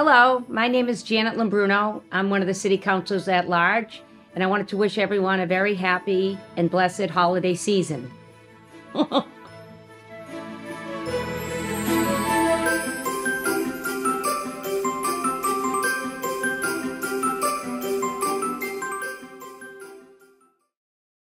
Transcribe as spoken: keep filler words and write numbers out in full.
Hello, my name is Janet Leombruno. I'm one of the city councilors at large, and I wanted to wish everyone a very happy and blessed holiday season.